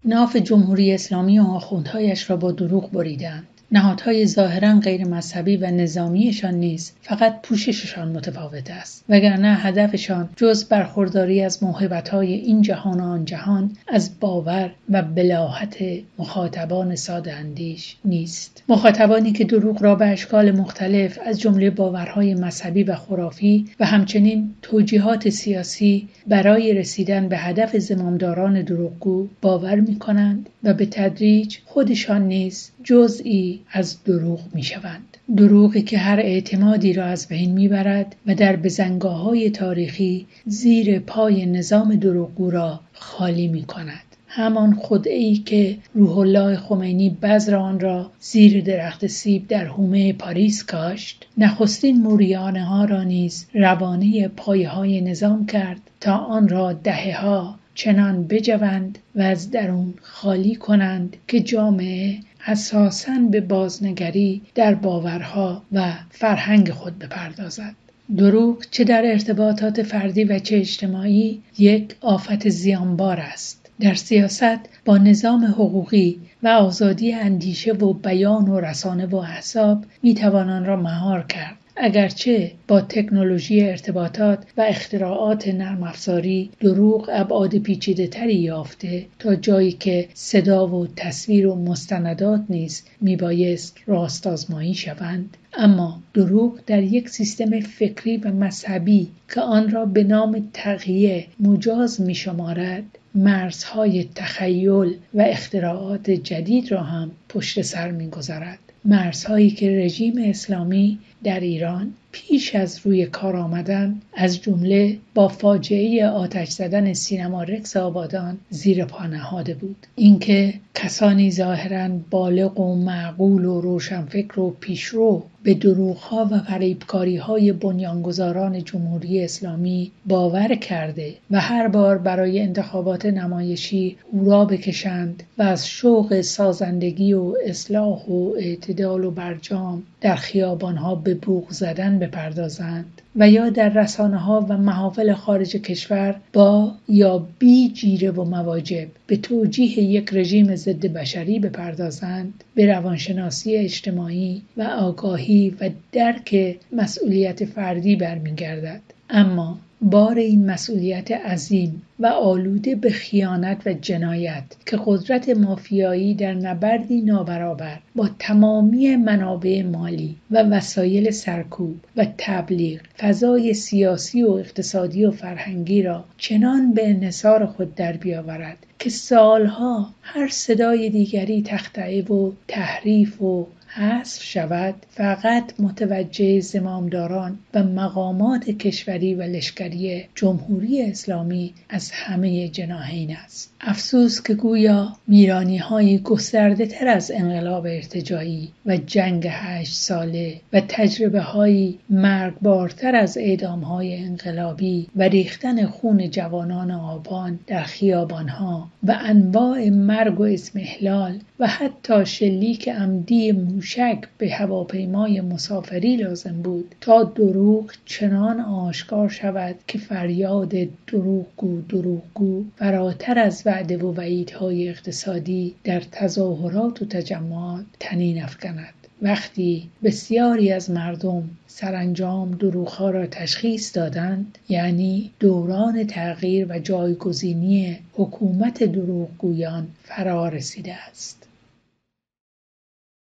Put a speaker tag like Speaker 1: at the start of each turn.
Speaker 1: ناف جمهوری اسلامی و آخوندهایش را با دروغ بریدند. نهادهای ظاهراً غیر مذهبی و نظامیشان نیز فقط پوشششان متفاوت است، وگرنه هدفشان جز برخورداری از موهبت‌های این جهان و آن جهان از باور و بلاهت مخاطبان ساده اندیش نیست. مخاطبانی که دروغ را به اشکال مختلف از جمله باورهای مذهبی و خرافی و همچنین توجیهات سیاسی برای رسیدن به هدف زمامداران دروغگو باور می‌کنند و به تدریج خودشان نیز جزئی از دروغ می‌شوند. دروغی که هر اعتمادی را از بین می‌برد و در بزنگاه‌های تاریخی زیر پای نظام دروغگو را خالی می‌کند. همان خدعه‌ای که روح الله خمینی بذر آن را زیر درخت سیب در حومه پاریس کاشت، نخستین موریانه ها را نیز روانه پایه‌های نظام کرد تا آن را دهه‌ها چنان بجوند و از درون خالی کنند که جامعه اساساً به بازنگری در باورها و فرهنگ خود بپردازد. دروغ چه در ارتباطات فردی و چه اجتماعی یک آفت زیانبار است. در سیاست با نظام حقوقی و آزادی اندیشه و بیان و رسانه و احزاب میتوان آن را مهار کرد. اگرچه با تکنولوژی ارتباطات و اختراعات نرم افزاری دروغ ابعاد پیچیده‌تری یافته تا جایی که صدا و تصویر و مستندات نیز میبایست راست آزمایی شوند، اما دروغ در یک سیستم فکری و مذهبی که آن را به نام تقیه مجاز میشمارد، مرزهای تخیل و اختراعات جدید را هم پشت سر میگذارد. مرزهایی که رژیم اسلامی در ایران پیش از روی کار آمدن، از جمله با فاجعه آتش زدن سینما رکس آبادان زیر پا نهاده بود. اینکه کسانی ظاهراً بالغ و معقول و روشنفکر و پیشرو به دروغ‌ها و فریبکاری‌های بنیانگذاران جمهوری اسلامی باور کرده و هر بار برای انتخابات نمایشی هورا بکشند و از شوق سازندگی و اصلاح و اعتدال و برجام در خیابان‌ها به بوق زدن بپردازند و یا در رسانه‌ها و محافل خارج کشور با یا بی جیره و مواجب به توجیه یک رژیم ضد بشری بپردازند، به روانشناسی اجتماعی و آگاهی و درک مسئولیت فردی برمیگردد. اما بار این مسئولیت عظیم و آلوده به خیانت و جنایت که قدرت مافیایی در نبردی نابرابر با تمامی منابع مالی و وسایل سرکوب و تبلیغ فضای سیاسی و اقتصادی و فرهنگی را چنان به انحصار خود در بیاورد که سالها هر صدای دیگری تخطئه و تحریف و حذف شود، فقط متوجه زمامداران و مقامات کشوری و لشکری جمهوری اسلامی از همه جناحین است. افسوس که گویا میرانی‌های گسترده‌تر از انقلاب ارتجاعی و جنگ 8 ساله و تجربه‌های مرگبارتر از اعدام‌های انقلابی و ریختن خون جوانان آبان در خیابان‌ها و انواع مرگ و اضمحلال و حتی شلیک عمدی موشک به هواپیمای مسافری لازم بود تا دروغ چنان آشکار شود که فریاد دروغگو فراتر از وعده و وعیدهای اقتصادی در تظاهرات و تجمعات طنین افکند. وقتی بسیاری از مردم سرانجام دروغ‌ها را تشخیص دادند، یعنی دوران تغییر و جایگزینی حکومت دروغگویان فرا رسیده است.